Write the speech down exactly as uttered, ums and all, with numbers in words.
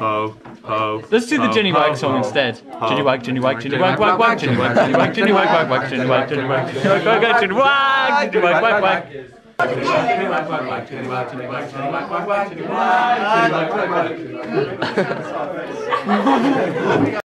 ho, ho. Let's do the Jenny Wag song instead. Jenny Wag, Jenny Wag, Jenny Wag, Wag, Wag, Jenny Wag, Jenny Wag, Jenny Wag, Wag, Wag, Jenny Wag, Jenny Wag, Jenny Wag, Wag, Wag, Jenny Wag, Jenny Wag, Wag, Wag. Jenny Wag, Wag, Wag, Jenny Wag, Jenny Wag, Jenny Wag, Wag, Wag, Jenny Wag, Jenny Wag, Wag, Wag.